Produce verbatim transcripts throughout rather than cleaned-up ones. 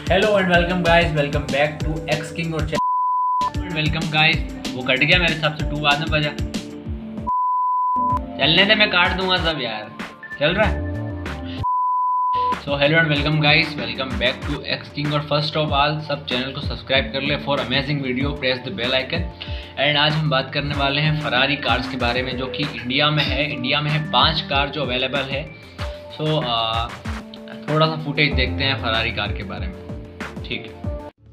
Hello and welcome guys, welcome back to X King और welcome guys. वो cut गया मेरे हिसाब से, टू बाद में बजा। चलने दे, मैं काट दूंगा सब यार। चल रहा है। So hello and welcome guys, welcome back to X King. और फर्स्ट ऑफ ऑल सब चैनल को सब्सक्राइब कर ले for amazing video, press the bell icon. And आज हम बात करने वाले हैं फरारी कार्स के बारे में, जो कि इंडिया में है। इंडिया में है पांच कार जो अवेलेबल है। सो so, थोड़ा सा फुटेज देखते हैं फरारी कार के बारे में, ठीक है।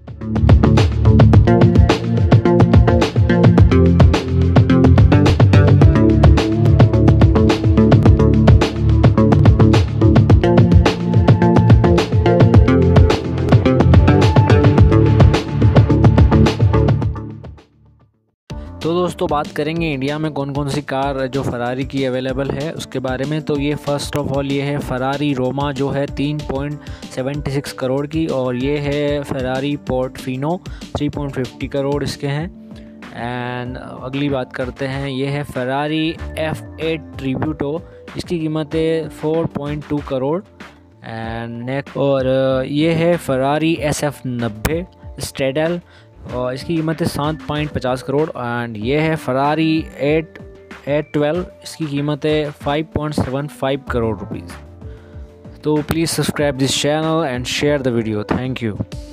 तो दोस्तों बात करेंगे इंडिया में कौन कौन सी कार जो फरारी की अवेलेबल है उसके बारे में। तो ये फर्स्ट ऑफ ऑल ये है फरारी रोमा, जो है तीन पॉइंट सेवन सिक्स करोड़ की। और ये है Ferrari Portofino, three point fifty crore इसके हैं। एंड अगली बात करते हैं, ये है फरारी एफ एट ट्रिब्यूटो, इसकी कीमत है four point two crore. And next और ये है फरारी एस एफ नब्बे स्ट्रेडल, और इसकी कीमत है सात पॉइंट पचास करोड़। एंड ये है फरारी एट एट ट्वेल्व, इसकी कीमत है five point seven five crore rupees. तो please subscribe this channel and share the video. Thank you.